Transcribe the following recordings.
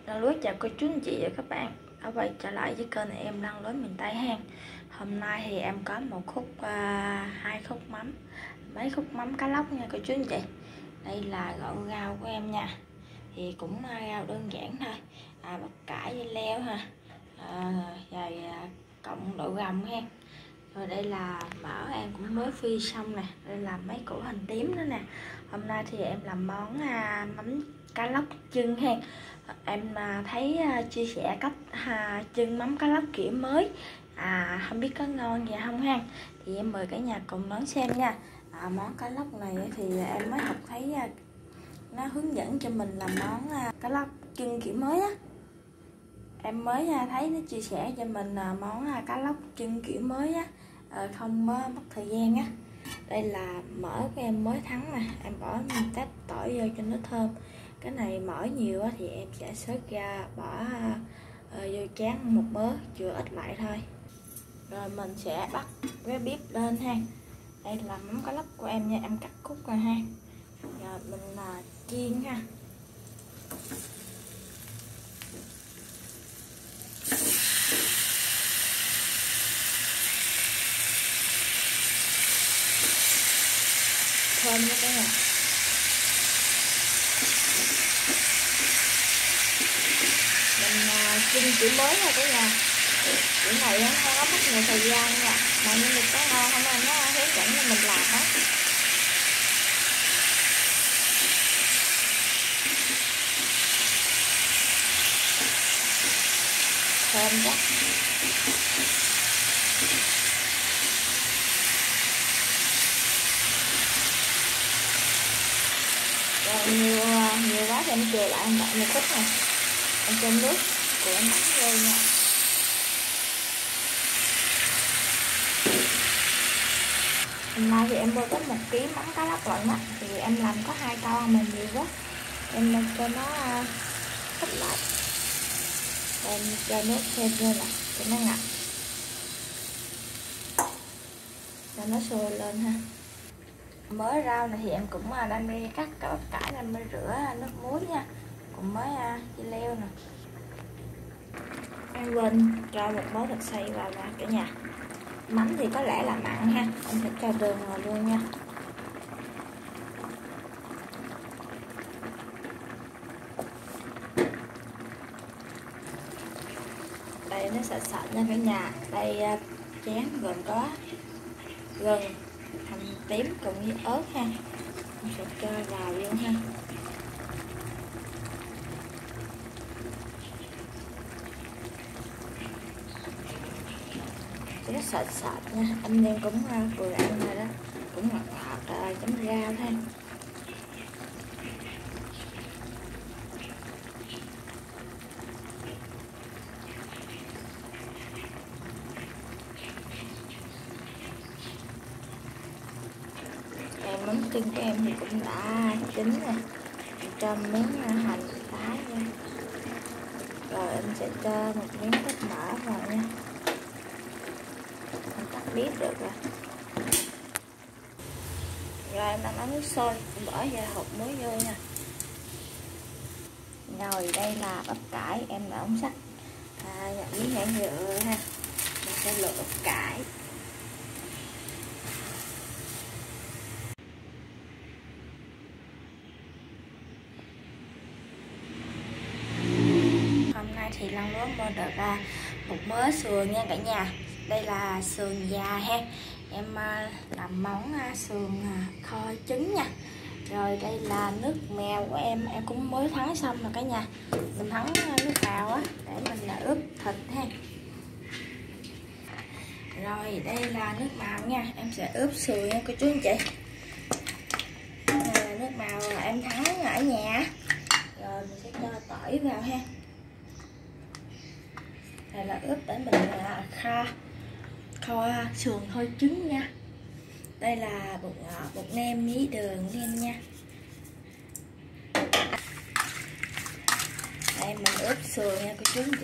Lăn Lối chào cô chú anh chị và các bạn đã quay trở lại với kênh em Lăn Lối miền Tây ha. Hôm nay thì em có một khúc hai khúc mắm, mấy khúc mắm cá lóc nha cô chú anh chị. Đây là gạo rau của em nha, thì cũng rau đơn giản thôi, bắp cải với leo ha, rồi cộng đậu gầm ha. Rồi đây là mỡ em cũng mới phi xong nè, đây là mấy củ hành tím nữa nè. Hôm nay thì em làm món mắm cá lóc chưng ha. Em thấy chia sẻ cách chưng mắm cá lóc kiểu mới, không biết có ngon vậy không ha, thì em mời cả nhà cùng đón xem nha. Món cá lóc này thì em mới học thấy nó hướng dẫn cho mình làm món cá lóc chưng kiểu mới á. Em mới thấy nó chia sẻ cho mình món cá lóc chưng kiểu mới á, không mất thời gian á. Đây là mỡ của em mới thắng nè, em bỏ tép tỏi vô cho nó thơm. Cái này mỡ nhiều thì em sẽ xới ra bỏ vô chén một mớ, chừa ít lại thôi. Rồi mình sẽ bắt cái bếp lên ha. Đây là mắm cá lóc của em nha, em cắt khúc rồi ha. Rồi mình chiên ha. Thơm nữa cả nhà. Mình chiên kiểu mới nha cả nhà. Kiểu này nó mất nhiều thời gian nha, mà nhưng mà có ngon không anh, nó hướng dẫn cho mình làm á. Thơm quá. Rồi nhiều quá thì em chừa lại một chút này, em cho nước của em mắm vô nha. Hôm nay thì em mua có 1 kg mắm cá lóc lận á, thì em làm có 2 con mà nhiều quá, em cho nó ít lại. Em cho nước thêm vô nè cho nó ngập, cho nó sôi lên ha. Mới rau này thì em cũng đang đi cắt cả bắp cải, em mới rửa nước muối nha, cùng với dưa leo nè. Em quên cho một mớ thịt xay vào nè cả nhà. Mắm thì có lẽ là mặn ha, em sẽ cho đường vào luôn nha. Đây nó sạch sạch nha cả nhà. Đây chén gồm có gừng, hành tím cùng với ớt ha, em sẽ cho vào luôn ha. Nó sệt sệt nha, anh em cũng vừa ăn rồi đó, cũng ngọt ngọt chấm rau thôi. Mắm chưng của em thì cũng đã chín rồi, cho miếng hành tái vô, rồi em sẽ cho một miếng thịt mỡ vào nha. Em tắt bếp được rồi. Rồi em đang nấu nước sôi, em bỏ vào hộp muối vô nha. Rồi đây là bắp cải em đã ống sắc với nhãn nhựa ha. Mình sẽ luộc bắp cải. Hôm nay thì Lăn Lối mua được một mớ sườn nha cả nhà. Đây là sườn già ha. Em làm món sườn kho trứng nha. Rồi đây là nước mèo của em cũng mới thắng xong rồi cả nhà. Mình thắng nước mèo á để mình ướp thịt ha. Rồi đây là nước mèo nha, em sẽ ướp sườn nha cô chú anh chị. Đây là nước mèo em thắng ở nhà. Rồi mình sẽ cho tỏi vào ha. Đây là ướp để mình kho sườn kho trứng nha. Đây là bột nêm với đường nêm nha. Đây mình ướp sườn nha cô chú anh chị.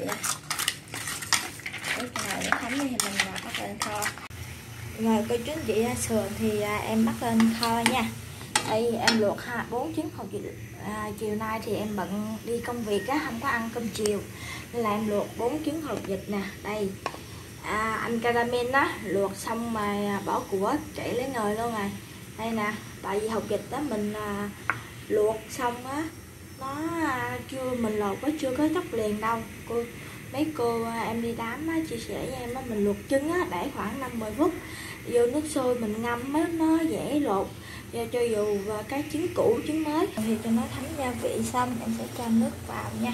Ướp nào để thấm đi thì mình bắt lên kho. Rồi cô chú anh chị, sườn thì em bắt lên kho nha. Đây em luộc 4 trứng hột vịt. Chiều nay thì em bận đi công việc á, không có ăn cơm chiều nên là em luộc 4 trứng hột vịt nè. Đây anh caramel á, luộc xong mà bỏ của chảy lấy nồi luôn rồi. Đây nè, tại vì hột vịt đó mình luộc xong á, nó mình lột có chưa có chóc liền đâu. Mấy cô em đi đám á, chia sẻ với em á, mình luộc trứng á, để khoảng 5-10 phút vô nước sôi mình ngâm mới nó dễ lột. Cho dù cái trứng cũ trứng mới thì cho nó thấm gia vị xong em sẽ cho nước vào nha.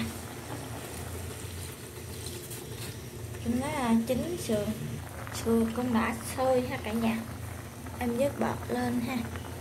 Trứng nó chín sườn cũng đã sôi ha cả nhà. Em vớt bọt lên ha.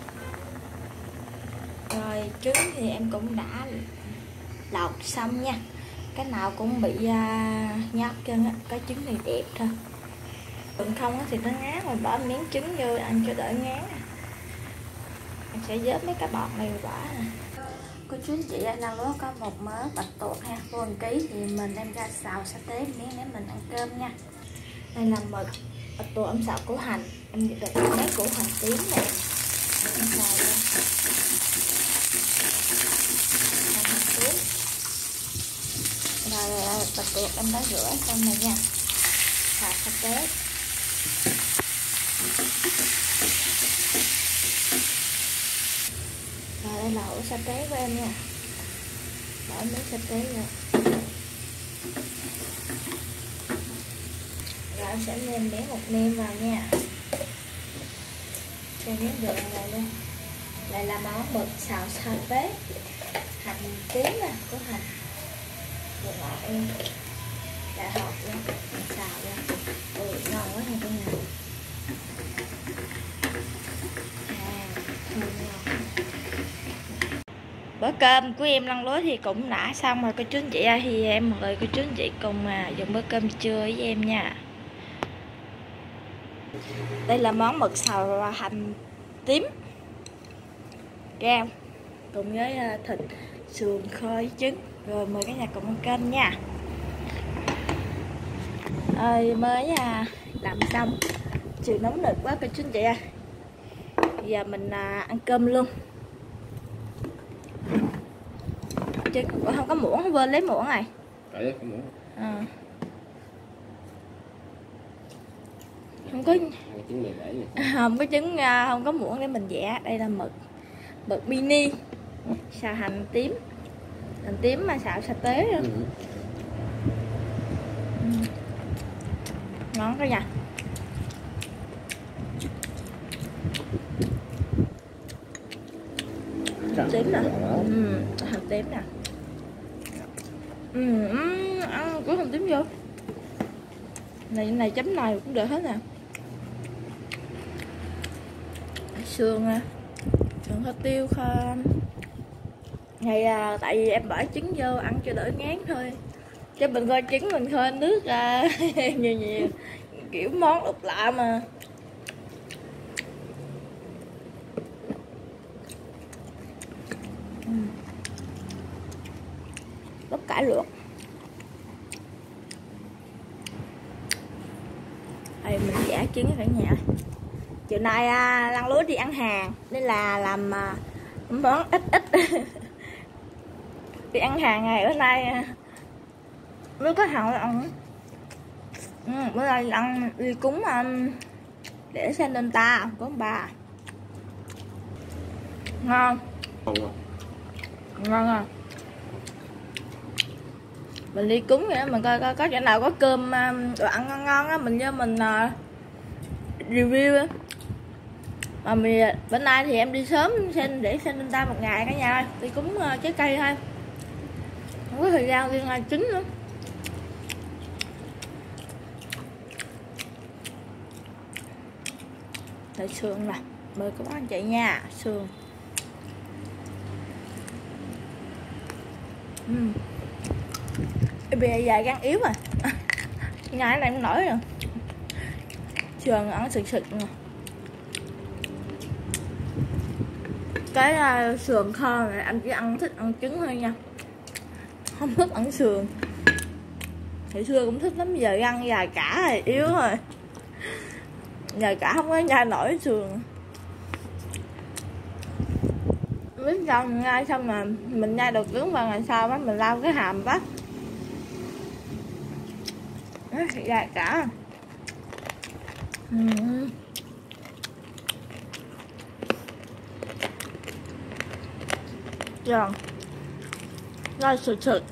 Rồi trứng thì em cũng đã lọc xong nha. Cái nào cũng bị nhóc chân á, cái trứng này đẹp thôi. Còn không thì nó ngán, rồi bỏ miếng trứng vô ăn cho đỡ ngán. Em sẽ vớt mấy cái bọt này bỏ nè. Cô chú anh chị đang lúa có một mớ bạch tuộc ha, 1 kg thì mình đem ra xào sa tế miếng để mình ăn cơm nha. Đây là mực bạch tuộc em xào củ hành, em được mấy củ hành tím này em xào lên. Hành tím. Rồi bạch tuộc em đã rửa xong rồi nha. Xào sa tế. Rồi đây là hũ sa tế của em nha. Bỏ miếng sa tế vô. Rồi em sẽ nêm miếng một nêm vào nha. Cho miếng đường này luôn. Đây là món mực xào sa tế. Hành tím nè, có hành. Rồi ngọt em. Đã hộp luôn, mình xào ra. Ngon quá ha cả nhà. Bữa cơm của em lăn lối thì cũng đã xong rồi cô chú anh chị ơi, thì em mời cô chú anh chị cùng dùng bữa cơm trưa với em nha. Đây là món mực xào hành tím rau cùng với thịt sườn kho với trứng. Rồi mời cả nhà cùng ăn cơm nha. Mới làm xong, chiều nóng nực quá cô chú anh chị ơi. Giờ mình ăn cơm luôn. Trứng không có muỗng, quên lấy muỗng này. Đấy, có muỗng. Không có trứng 17 này. Không có trứng, không có muỗng để mình vẽ. Đây là mực mini xào hành tím mà xào sa tế nữa. Ngon cả nhà. Tím nè, hành tím nè. Ăn của hành tím vô. Này chấm này cũng được hết nè. Sườn kho tiêu kho. Này tại vì em bỏ trứng vô ăn cho đỡ ngán thôi. Chứ mình kho trứng mình kho nước nhiều kiểu món độc lạ mà. Bắp cải luộc. Đây mình vẽ trứng cả nhà. Chiều nay lăn lúa đi ăn hàng nên là làm món ít đi ăn hàng ngày bữa nay mới có hàng ăn. Bữa nay ăn đi cúng để xem lên ta có bà ngon à. Mình đi cúng vậy mình coi có chỗ nào có cơm đồ ăn ngon á, mình vô mình review. Mà bữa nay thì em đi sớm để xem lên ta 1 ngày cả nhà ơi, đi cúng trái cây thôi, không có thời gian đi ngoài trứng nữa. Rồi sườn nè, mời các anh chị nha, sườn. Bây giờ dài gan yếu rồi. Ngày này không nổi rồi. Sườn ăn sực nè. Cái sườn kho này anh chỉ thích ăn trứng thôi nha, không thích ăn sườn. Hồi xưa cũng thích lắm, giờ ăn dài cả rồi, yếu rồi. Giờ cả không có nhai nổi sườn. miếng rau mình nhai xong mà mình nhai đồ cứng vào ngày sau á mình lau cái hàm quá nó dài cả. Giòn ngon sụt sụt.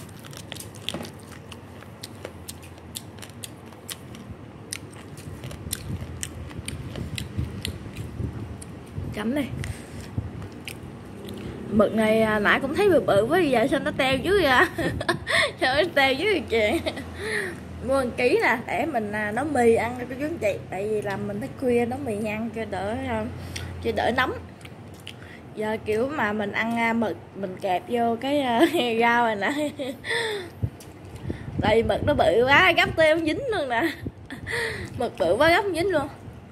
Chấm đi. Mực này nãy cũng thấy bự bự quá, giờ sao nó teo dưới à? Sao nó teo dưới kìa. Mua 1 ký nè để mình nấu mì ăn cho chú anh chị, tại vì làm mình tới khuya nấu mì ăn cho đỡ nóng. Giờ kiểu mà mình ăn mực mình kẹp vô cái rau này nè. Tại vì mực nó bự quá gấp teo dính luôn nè. Mực bự quá gấp dính luôn.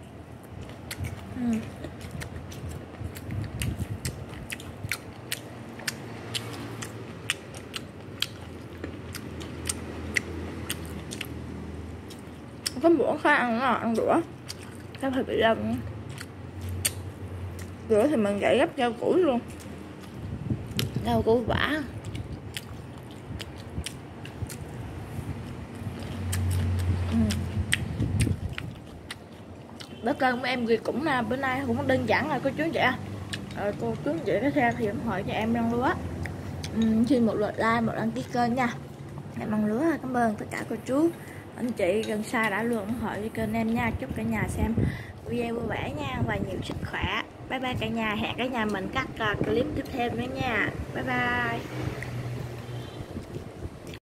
Có muỗng khó ăn nó ăn đũa cái phải bị đâm đũa thì mình gãy gấp rau củ luôn, rau củ vả. Bữa cơm của em cũng bữa nay cũng đơn giản là cô chú chị cô chú chị có theo thì ủng hộ cho em ăn lúa. Xin một lượt like, một đăng ký kênh nha. Em ăn lúa cảm ơn tất cả cô chú anh chị gần xa đã luôn ủng hộ cho kênh em nha. Chúc cả nhà xem video vui vẻ nha và nhiều sức khỏe. Bye bye cả nhà, hẹn cả nhà mình các clip tiếp theo nữa nha. Bye bye.